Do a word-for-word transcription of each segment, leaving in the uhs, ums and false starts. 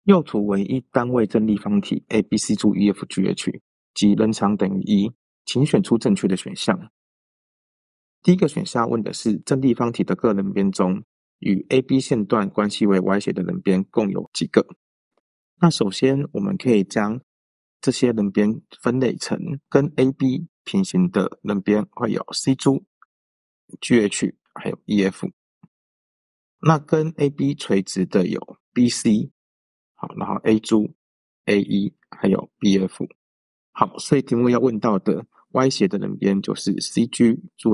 右图为一单位正立方体 A B C 柱 E F G H 及人长等于一，请选出正确的选项。第一个选项问的是正立方体的各人边中，与 A B 线段关系为 Y 斜的人边共有几个？那首先我们可以将这些人边分类成跟 A B 平行的人边会有 C 柱、G H 还有 E F。那跟 A B 垂直的有 B C， 好，然后 A 柱、A E 还有 B F。好，所以题目要问到的 Y 斜的人边就是 C G、G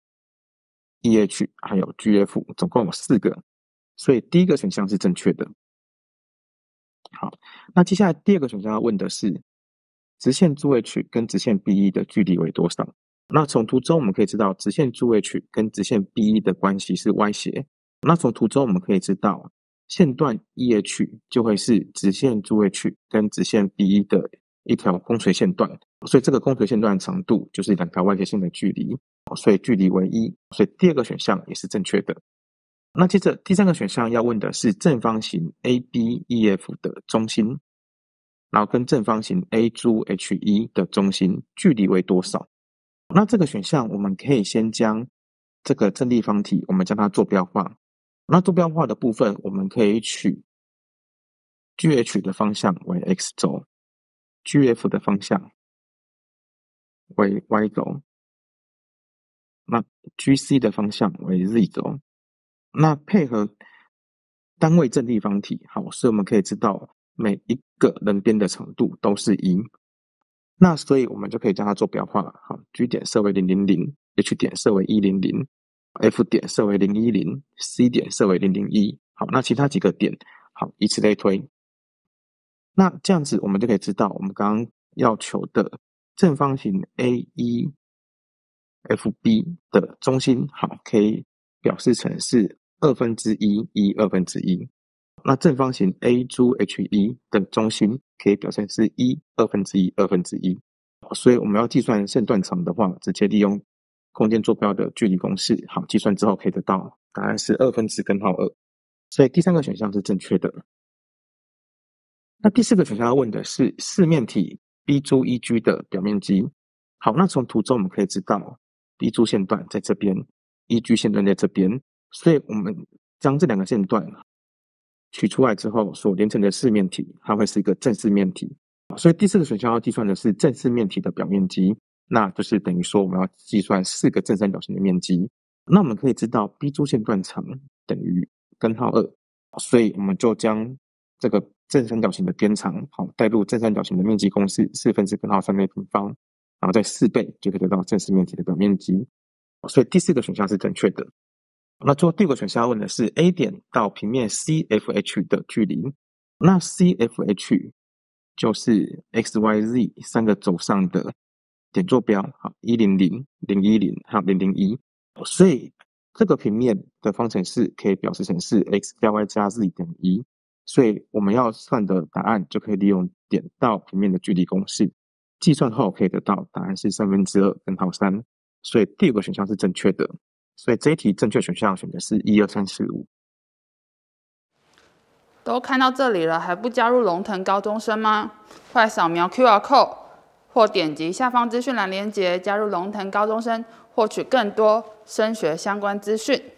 H、E H 还有 G F， 总共有四个，所以第一个选项是正确的。好，那接下来第二个选项要问的是直线 G H 跟直线 B E 的距离为多少？那从图中我们可以知道直线 G H 跟直线 B E 的关系是 Y 斜，那从图中我们可以知道线段 E H 就会是直线 G H 跟直线 B E 的一条弓垂线段，所以这个弓垂线段的长度就是两条 Y 斜线的距离，所以距离为一，所以第二个选项也是正确的。那接着第三个选项要问的是正方形 A B E F 的中心，然后跟正方形 A G H E 的中心距离为多少？那这个选项我们可以先将这个正立方体我们将它坐标化，那坐标化的部分我们可以取 G H 的方向为 X 轴， G F 的方向为 Y 轴，那 G C 的方向为 Z 轴。那配合单位正立方体，好，所以我们可以知道每一个人边的长度都是一，那所以我们就可以将它做标化，好 ，G 点设为零零零 ，H 点设为一零零 ，F 点设为零一零 ，C 点设为零零一，好，那其他几个点，好，以此类推。那这样子我们就可以知道我们刚刚要求的正方形 A E F B 的中心，好，可以表示成是二分之一一二分之一。那正方形 A G H E 的中心可以表现是一二分之一二分之一。所以我们要计算线段长的话，直接利用空间坐标的距离公式，好，计算之后可以得到答案是二分之根号二。所以第三个选项是正确的。那第四个选项要问的是四面体 B 柱 E G 的表面积。好，那从图中我们可以知道 B 柱线段在这边， E G 线段在这边，所以我们将这两个线段取出来之后所连成的四面体，它会是一个正四面体。所以第四个选项要计算的是正四面体的表面积，那就是等于说我们要计算四个正三角形的面积。那我们可以知道 B 柱线段长等于根号二，所以我们就将这个正三角形的边长，好，带入正三角形的面积公式，四分之根号三的平方，然后再四倍就可以得到正四面体的表面积。所以第四个选项是正确的。那最后第五个选项要问的是 A 点到平面 C F H 的距离。那 C F H 就是 X Y Z 三个轴上的点坐标，好，一零零、零一零还有零零一。所以这个平面的方程式可以表示成是 X 加 Y 加 Z 等于一。所以我们要算的答案就可以利用点到平面的距离公式，计算后可以得到答案是三分之二根号三。所以第五个选项是正确的。所以这一题正确选项选的是一二三四五。 都看到这里了，还不加入龙腾高中生吗？快扫描 Q R code 或点击下方资讯栏连结，加入龙腾高中生，获取更多升学相关资讯。